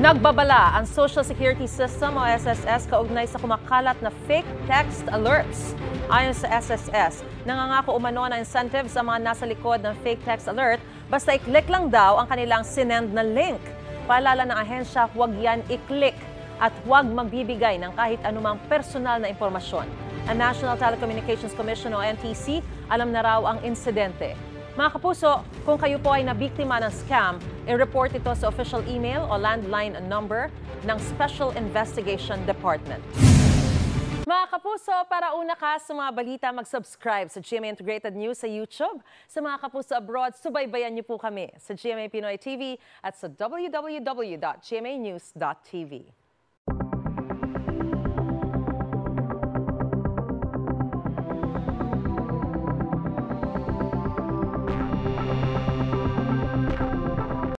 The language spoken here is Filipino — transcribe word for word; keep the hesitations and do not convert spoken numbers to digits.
Nagbabala ang Social Security System o S S S kaugnay sa kumakalat na fake text alerts. Ayon sa S S S, nangangako umano na incentive sa mga nasa likod ng fake text alert basta i-click lang daw ang kanilang sinend na link. Paalala ng ahensya, huwag yan i-click at huwag magbibigay ng kahit anumang personal na impormasyon. Ang National Telecommunications Commission o N T C, alam na raw ang insidente. Mga kapuso, kung kayo po ay nabiktima ng scam, i-report ito sa official email o landline number ng Special Investigation Department. Mga kapuso, para una ka sa mga balita, mag-subscribe sa G M A Integrated News sa YouTube. Sa mga kapuso abroad, subaybayan niyo po kami sa G M A Pinoy T V at sa w w w dot g m a news dot t v.